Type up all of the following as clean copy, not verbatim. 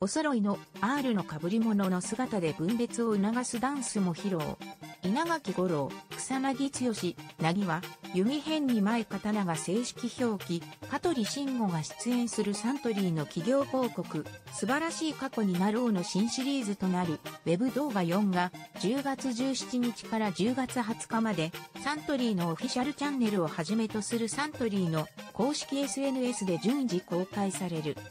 お揃いの R の被り物の姿で分別を促すダンスも披露。稲垣吾郎、草薙剛、凪は、弓編に前刀が正式表記、香取慎吾が出演するサントリーの企業広告、素晴らしい過去になろうの新シリーズとなる、ウェブ動画4が、10月17日から10月20日まで、サントリーのオフィシャルチャンネルをはじめとするサントリーの公式 SNS で順次公開される。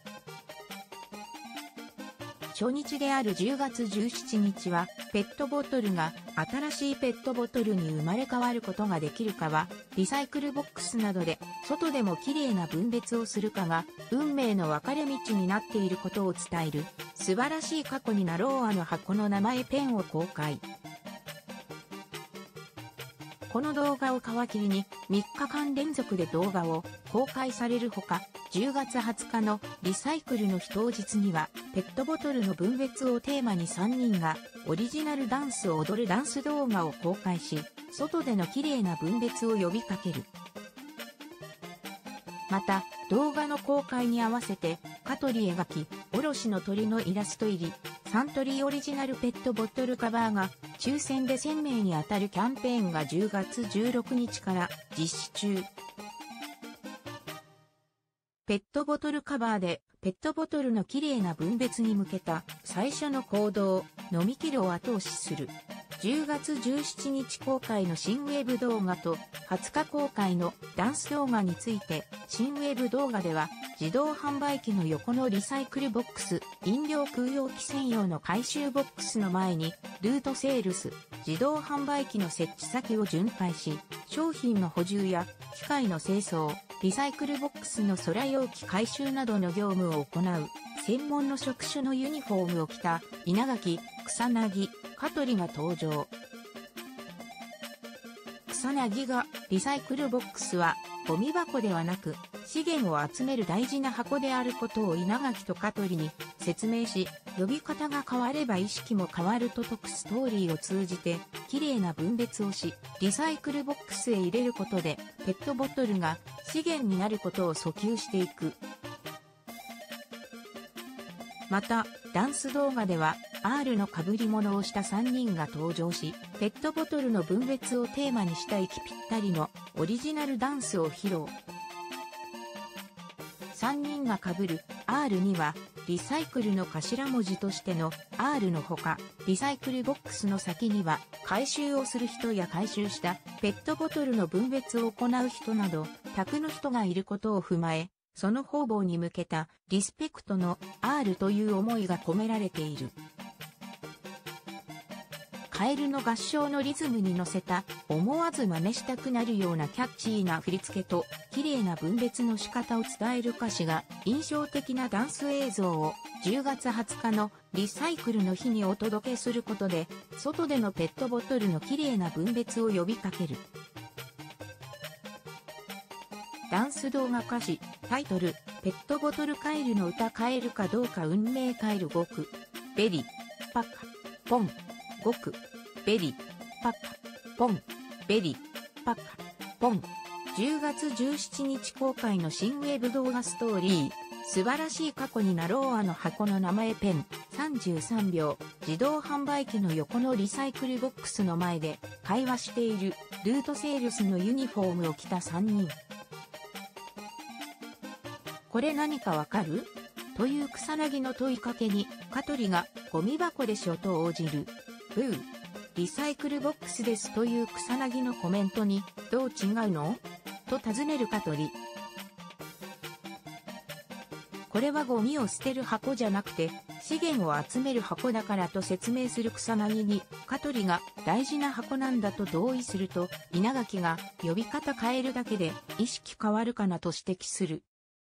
初日である10月17日は、ペットボトルが新しいペットボトルに生まれ変わることができるかは、リサイクルボックスなどで、外でも綺麗な分別をするかが、運命の分かれ道になっていることを伝える、素晴らしい過去になろうの箱の名前ペンを公開。この動画を皮切りに3日間連続で動画を公開されるほか、10月20日のリサイクルの日当日には、ペットボトルの分別をテーマに3人がオリジナルダンスを踊るダンス動画を公開し、外での綺麗な分別を呼びかける。また、動画の公開に合わせて、香取描き、おろしの鳥のイラスト入り、サントリーオリジナルペットボトルカバーが、抽選で1000名に当たるキャンペーンが10月16日から実施中。ペットボトルカバーで、ペットボトルの綺麗な分別に向けた最初の行動、飲み切るを後押しする。10月17日公開の新ウェブ動画と20日公開のダンス動画について、新ウェブ動画では自動販売機の横のリサイクルボックス、飲料空容器専用の回収ボックスの前に、ルートセールス、自動販売機の設置先を巡回し、商品の補充や機械の清掃、リサイクルボックスの空容器回収などの業務を行う、専門の職種のユニフォームを着た稲垣、草薙、香取が登場。草薙がリサイクルボックスはゴミ箱ではなく資源を集める大事な箱であることを稲垣と香取に説明し、呼び方が変われば意識も変わると説くストーリーを通じて綺麗な分別をし、リサイクルボックスへ入れることでペットボトルが資源になることを訴求していく。また、ダンス動画では R の被り物をした3人が登場し、ペットボトルの分別をテーマにした息ぴったりのオリジナルダンスを披露。3人が被る R には、リサイクルの頭文字としての R のほか、リサイクルボックスの先には、回収をする人や回収したペットボトルの分別を行う人など、宅の人がいることを踏まえ、その方々に向けたリスペクトの R という思いが込められている。カエルの合唱のリズムに乗せた思わず真似したくなるようなキャッチーな振り付けと綺麗な分別の仕方を伝える歌詞が印象的なダンス映像を10月20日のリサイクルの日にお届けすることで外でのペットボトルの綺麗な分別を呼びかける。ダンス動画歌詞、タイトル、ペットボトルカエルの歌変えるかどうか運命変える5区、ベリ、パカ、ポン、5区、ベリ、パカ、ポン、ベリ、パカ、ポン。10月17日公開の新ウェブ動画ストーリー、素晴らしい過去になろうの箱の名前ペン、33秒、自動販売機の横のリサイクルボックスの前で会話しているルートセールスのユニフォームを着た3人。これ何かわかる？という草薙の問いかけに、香取がゴミ箱でしょと応じる。リサイクルボックスですという草薙のコメントに、どう違うの？と尋ねる香取。これはゴミを捨てる箱じゃなくて、資源を集める箱だからと説明する草薙に、香取が大事な箱なんだと同意すると、稲垣が呼び方変えるだけで意識変わるかなと指摘する。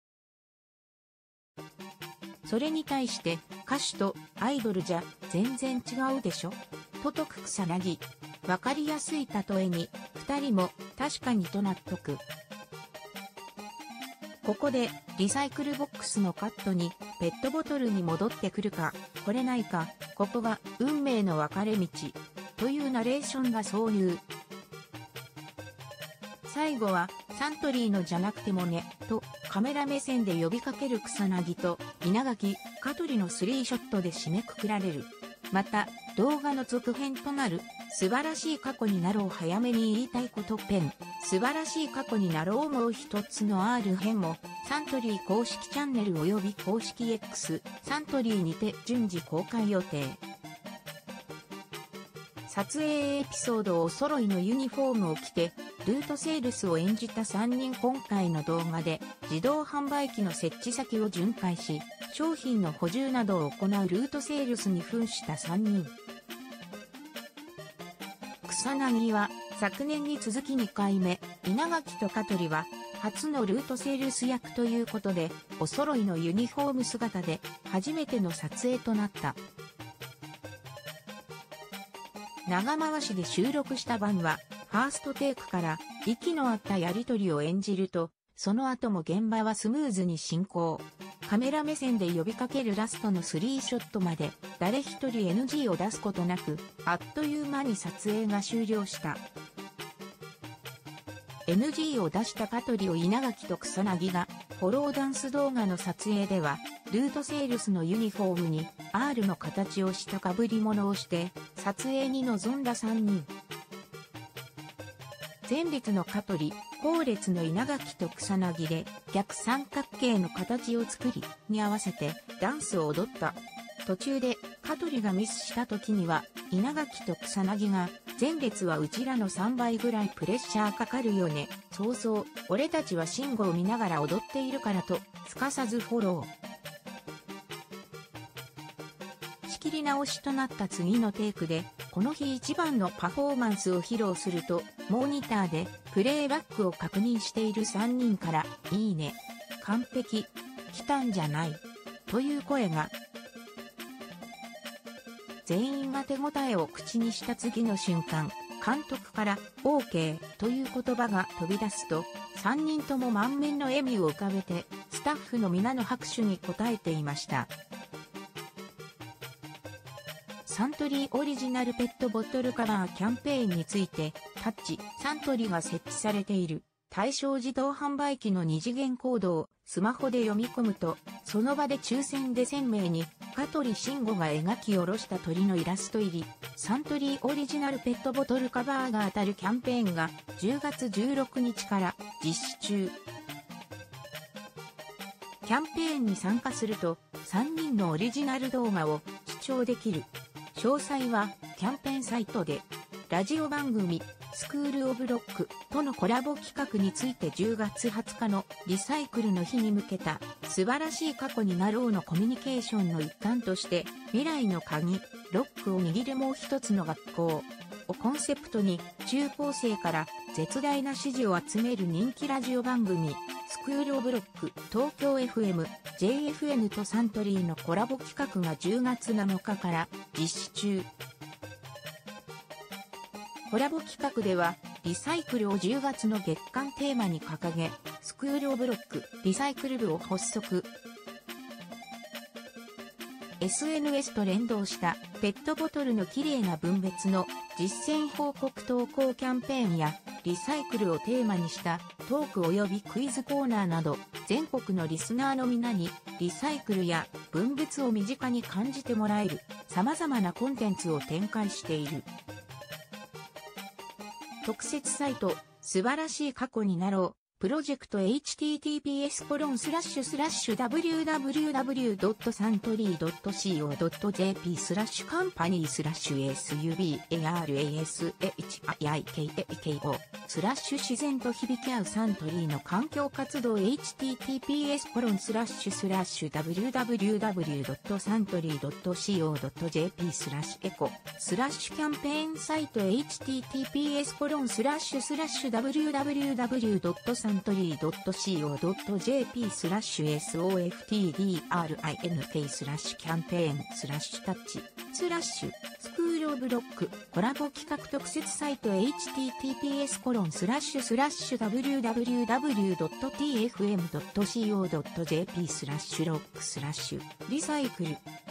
それに対して歌手とアイドルじゃ全然違うでしょと説く草薙。わかりやすい例えに二人も確かにと納得。ここでリサイクルボックスのカットにペットボトルに戻ってくるかこれないかここが運命の分かれ道というナレーションが挿入。最後はサントリーのじゃなくてもねとカメラ目線で呼びかける草薙と稲垣、 香取のスリーショットで締めくくられる。また、動画の続編となる、素晴らしい過去になろう早めに言いたいこと編、素晴らしい過去になろうもう一つの R 編も、サントリー公式チャンネル及び公式 X、サントリーにて順次公開予定。撮影エピソードをお揃いのユニフォームを着て、ルートセールスを演じた3人今回の動画で、自動販売機の設置先を巡回し、商品の補充などを行うルートセールスに扮した3人。草薙は昨年に続き2回目、稲垣と香取は初のルートセールス役ということで、お揃いのユニフォーム姿で初めての撮影となった。長回しで収録した版は、ファーストテイクから息の合ったやりとりを演じると、その後も現場はスムーズに進行。カメラ目線で呼びかけるラストのスリーショットまで誰一人 NG を出すことなく、あっという間に撮影が終了した。NG を出した香取を稲垣と草薙がフォローダンス動画の撮影では、ルートセールスのユニフォームに R の形をした被り物をして撮影に臨んだ3人。前列の香取、後列の稲垣と草薙で逆三角形の形を作りに合わせてダンスを踊った。途中で香取がミスした時には稲垣と草薙が前列はうちらの3倍ぐらいプレッシャーかかるよね。そう俺たちは慎吾を見ながら踊っているからとすかさずフォロー。仕切り直しとなった次のテイクでこの日一番のパフォーマンスを披露するとモニターでプレイバックを確認している3人からいいね、完璧、来たんじゃないという声が。全員が手応えを口にした次の瞬間、監督から OK という言葉が飛び出すと3人とも満面の笑みを浮かべてスタッフの皆の拍手に応えていました。サントリーオリジナルペットボトルカバーキャンペーンについて、タッチ、サントリーが設置されている対象自動販売機の2次元コードをスマホで読み込むと、その場で抽選で1000名に、香取慎吾が描き下ろした鳥のイラスト入り、サントリーオリジナルペットボトルカバーが当たるキャンペーンが10月16日から実施中。キャンペーンに参加すると、3人のオリジナル動画を視聴できる。詳細はキャンペーンサイトで。ラジオ番組スクールオブロックとのコラボ企画について10月20日のリサイクルの日に向けた素晴らしい過去になろうのコミュニケーションの一環として未来の鍵ロックを握るもう一つの学校をコンセプトに中高生から絶大な支持を集める人気ラジオ番組スクールオブロック東京 FM、JFN とサントリーのコラボ企画が10月7日から実施中。コラボ企画ではリサイクルを10月の月間テーマに掲げ、スクールオブロックリサイクル部を発足。SNS と連動したペットボトルのきれいな分別の実践報告投稿キャンペーンやリサイクルをテーマにしたトーク及びクイズコーナーなど全国のリスナーの皆にリサイクルや分別を身近に感じてもらえる様々なコンテンツを展開している。特設サイト素晴らしい過去になろうプロジェクト https://www.suntory.co.jp/company/subarashiko/ 自然と響き合うサントリーの環境活動 https://www.suntory.co.jp/eco/ キャンペーンサイト https://www.suntory.co.jp/SOFTDRINK/キャンペーン/タッチスクールオブロックコラボ企画特設サイト https://www.tfm.co.jp/rock/ リサイクル